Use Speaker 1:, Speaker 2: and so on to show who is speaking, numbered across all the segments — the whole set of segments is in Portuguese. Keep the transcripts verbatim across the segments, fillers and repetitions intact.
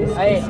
Speaker 1: Aí.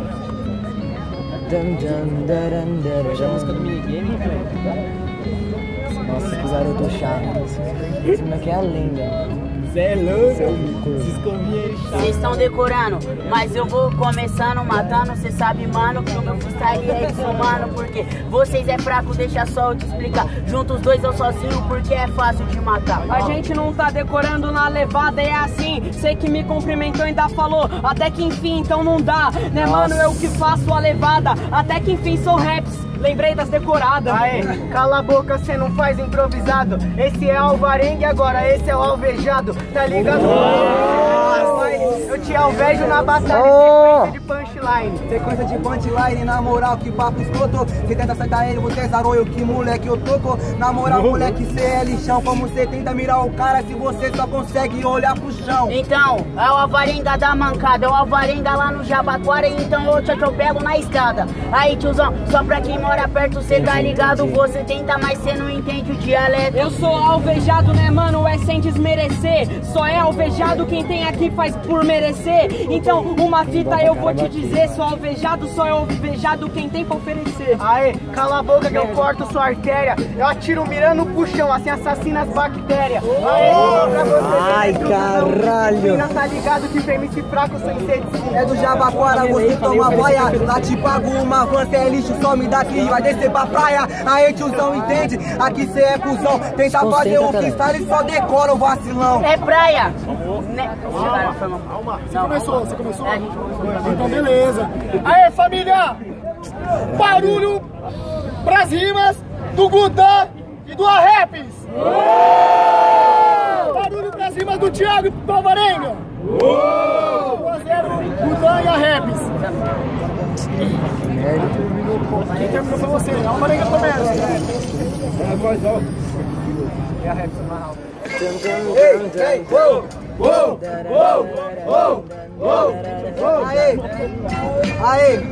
Speaker 2: Hoje é a música do minigame, cara.
Speaker 3: Nossa, que garoto chato. Esse moleque é a lenda.
Speaker 2: Zé é louco.
Speaker 1: Vocês estão decorando, mas eu vou começando matando. Cê sabe, mano, que o meu freestyle é desumano. Porque vocês é fraco, deixa só eu te explicar. Juntos os dois eu sozinho, porque é fácil de matar.
Speaker 4: A gente não tá decorando na levada, é assim. Sei que me cumprimentou e ainda falou até que enfim, então não dá, né, mano? Eu que faço a levada, até que enfim sou raps. Lembrei das decoradas.
Speaker 5: Aê, cala a boca, cê não faz improvisado. Esse é alvarengue, agora esse é o alvejado. Tá ligado? Nossa. Eu te alvejo na batalha, oh. Sequência de punchline.
Speaker 6: Sequência de punchline, na moral, que papo escroto. Cê tenta acertar ele, você zarou eu, que moleque eu toco. Na moral, moleque, cê é lixão. Como cê tenta mirar o cara se você só consegue olhar pro chão?
Speaker 1: Então, é o alvarenga da mancada, é o alvarenga lá no Jabaquara. Então eu te atropelo na escada. Aí, tiozão, só pra quem mora perto, cê tá ligado, você tenta, mas cê não entende o dialeto.
Speaker 4: Eu sou alvejado, né, mano, é sem desmerecer. Só é alvejado quem tem aqui faz por merecer. Então, uma fita eu vou te dizer, sou alvejado, só é alvejado quem tem pra oferecer.
Speaker 5: Aê, cala a boca que eu corto sua artéria. Eu atiro mirando pro chão, assim assassina as bactérias. Aê, pra você.
Speaker 3: Ai, caralho.
Speaker 5: Tá ligado que pra M C fraco sem ser.
Speaker 6: É do Jabaquara, você toma boia. Lá te pago uma van, cê é lixo, some daqui, vai descer pra praia. Aí tiozão, entende? Aqui cê é cuzão. Tenta fazer um freestyle e só decora o vacilão.
Speaker 1: É praia.
Speaker 5: Calma, calma. Você começou, você começou? Então beleza. Aê, família! Barulho pras rimas do Gudan e do Arraps. Barulho pras rimas do Thiago e do Alvarenga. um a zero, Gudan e Arraps. Quem terminou foi você, a Alvarenga começa. E a Arraps mais alto. Ei, ei, uou, uou, uou, uou, uou.
Speaker 6: Aê, aê,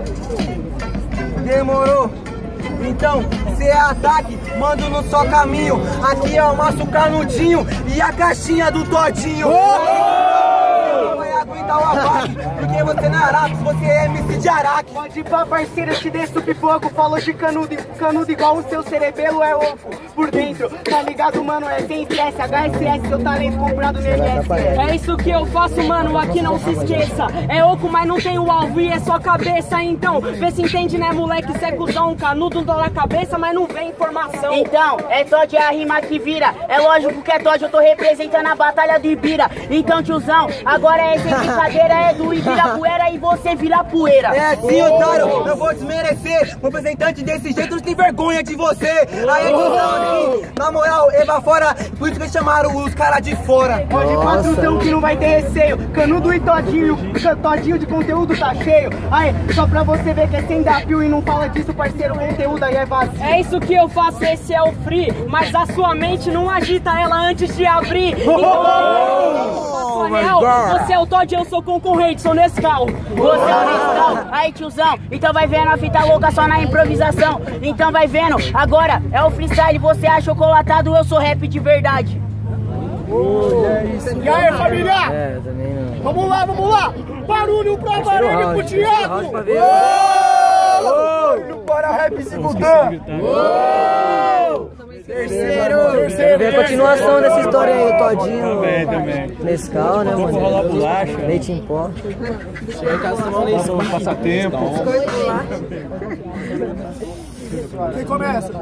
Speaker 6: demorou. Então, cê é ataque, mando no só caminho. Aqui é o maço canudinho e a caixinha do Todinho. Não vai aguentar o ataque, porque você não é Arax, você é M C de Araque.
Speaker 5: Pode ir pra parceiro, eu te desço pipoco. Falou de canudo, canudo igual o seu cerebelo é ovo por dentro. Tá ligado, mano, é sem estresse, H S S, seu talento comprado no M S S.
Speaker 4: É isso que eu faço, mano, aqui não se esqueça. É oco, mas não tem o alvo e é só cabeça. Então, vê se entende, né, moleque, cê é cuzão. Canudo dá na cabeça, mas não vem informação.
Speaker 1: Então, é Todd a rima que vira. É lógico que é Todd, eu tô representando a batalha do Ibira. Então, tiozão, agora é sem brincadeira, é do Ibirapuera e você vira poeira.
Speaker 6: É sim, otário, eu vou desmerecer. Representante desse jeito não tem vergonha de você. Aí, tiozão, assim, na moral, Eva fora, por isso que chamaram os caras de fora.
Speaker 5: Pode ir pra tutão que não vai ter receio. Canudo e Todinho, Todinho de conteúdo tá cheio. Aí, só pra você ver que é sem dar pio e não fala disso, parceiro, o conteúdo aí é vazio.
Speaker 4: É isso que eu faço, esse é o free. Mas a sua mente não agita ela antes de abrir. Então, real, você é o Todd, eu sou concorrente, sou Nescau.
Speaker 1: Você é o Nescau, aí tiozão, então vai vendo a fita louca só na improvisação. Então vai vendo, agora é o freestyle, você é chocolatado, eu sou rap de verdade.
Speaker 5: Oh, é isso. E aí, família?
Speaker 3: É, eu também não.
Speaker 5: Vamos lá, vamos lá! Barulho pro Alvarenga e pro Thiago! Barulho para Raps e Gudan! Terceiro!
Speaker 3: Terceiro! Ver a continuação dessa história aí, o Todinho.
Speaker 2: Também, também.
Speaker 3: Nescau, né, mano?
Speaker 2: Rolar bolacha.
Speaker 3: Leite em pó.
Speaker 2: Vamos passar tempo.
Speaker 5: Quem começa?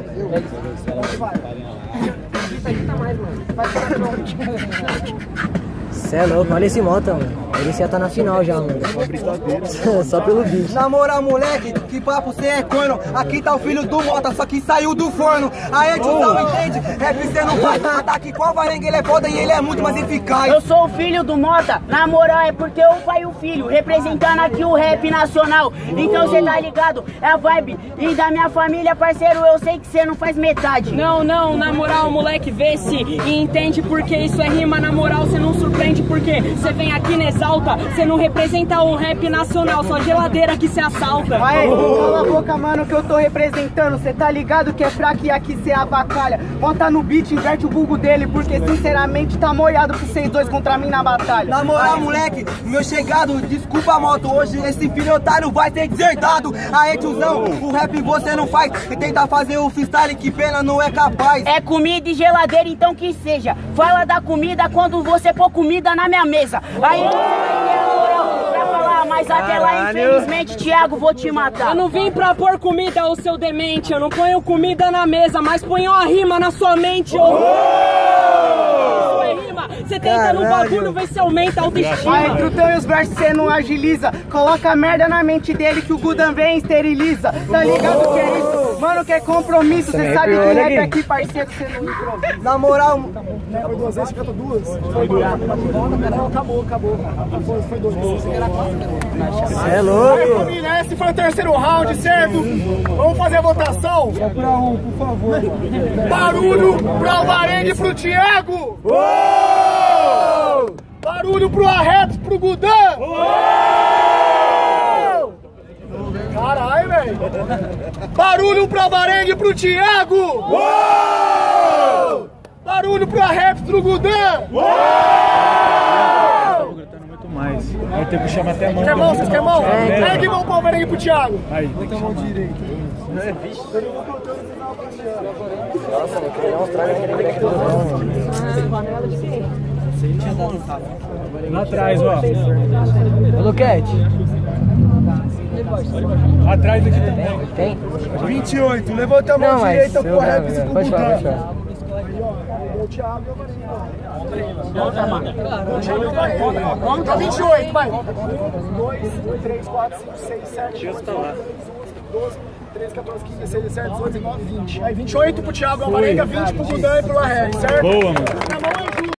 Speaker 3: Cê é louco, olha esse Mota, mano. Ele já tá na final já, mano. Só pelo bicho.
Speaker 6: Na moral, moleque, que papo cê é corno. Aqui tá o filho do Mota, só que saiu do forno. Aí, tiozão, oh. Entende? Rap cê não faz nada. Aqui com o Alvarenga ele é foda e ele é muito mais eficaz.
Speaker 1: Eu sou o filho do Mota, na moral é porque eu pai e o filho, representando aqui o rap nacional. Então cê tá ligado, é a vibe. E da minha família, parceiro, eu sei que cê não faz metade.
Speaker 4: Não, não, na moral, moleque, vê se e entende porque isso é rima. Na moral, cê não surpreende. humilde porque você vem aqui na Exalta, você não representa o rap nacional, só geladeira que se assalta.
Speaker 6: Aê, cala a boca, mano, que eu tô representando. Cê tá ligado que é fraco e aqui cê abacalha. Bota no beat, inverte o vulgo dele, porque sinceramente tá molhado com vocês dois contra mim na batalha. Na moral, moleque, meu chegado, desculpa a moto, hoje esse filho otário vai ser desertado. Aê, tiozão, o rap você não faz, e tenta fazer o freestyle, que pena não é capaz.
Speaker 1: É comida e geladeira, então que seja. Fala da comida quando você pôr comida na minha mesa. Aí você vai ter a moral pra falar, mas até lá, infelizmente, Thiago, vou te matar.
Speaker 4: Eu não vim pra pôr comida, ô seu demente. Eu não ponho comida na mesa, mas ponho uma rima na sua mente, ô. Isso é rima. Você tenta no bagulho, vê se aumenta a autoestima.
Speaker 6: Aí, trutão e os versos cê não agiliza. Coloca merda na mente dele que o Gudan vem e esteriliza. Tá ligado que é isso? Mano, que é compromisso. Cê sabe que rap aqui, parceiro, cê não improvisa. Na moral...
Speaker 5: Foi duas vezes, canta duas? Foi duas. Não, acabou, acabou. Foi, foi duas.
Speaker 3: É louco.
Speaker 5: Aí, família, esse foi o terceiro round, certo? Vamos fazer a votação? Só pra um, por favor. Barulho pro Alvarengue e pro Thiago! Uou! Barulho pro Arreps, pro Gudan! Uou! Caralho, velho! Barulho pro Alvarengue e pro Thiago! Uou! Barulho pro Arreps, pro Gudan! Uou!
Speaker 2: Mais. Vai ter que chamar até a mão.
Speaker 5: Quer mão? Vocês querem mão? Pegue mão pro Alvarengue e pro Thiago!
Speaker 2: Aí, bota a mão direita.
Speaker 3: Nossa, eu queria mostrar que ele aqui do
Speaker 2: Lá atrás, ó.
Speaker 3: Ô, Luquete.
Speaker 2: Atrás aqui também.
Speaker 3: Tem?
Speaker 5: vinte e oito, levanta a mão
Speaker 3: Não, mas
Speaker 5: direita pro
Speaker 3: eu-
Speaker 5: Arreps e pro
Speaker 3: pode falar, pode
Speaker 5: Gudan!
Speaker 3: falar.
Speaker 5: O Thiago e o Alvarengue. Então vinte e oito, vai! um, dois, três, quatro, cinco, seis, sete, oito, nove, doze, treze, quatorze, quinze, dezesseis, dezessete, dezoito, dezenove, vinte. Aí vinte e oito pro Thiago, Alvarenga, vinte pro Gudan e pro Arreps, certo?
Speaker 2: Boa, mano.